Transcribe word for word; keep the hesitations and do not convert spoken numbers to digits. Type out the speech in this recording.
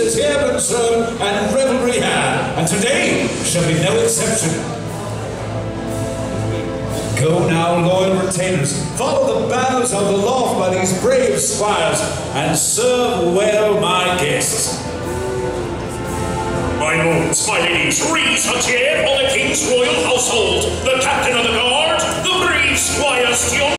has here been served and revelry had, and today shall be no exception. Go now, loyal retainers, follow the banners of the loft by these brave squires, and serve well my guests. My lords, my ladies, raise a cheer for the king's royal household, the captain of the guard, the brave squires,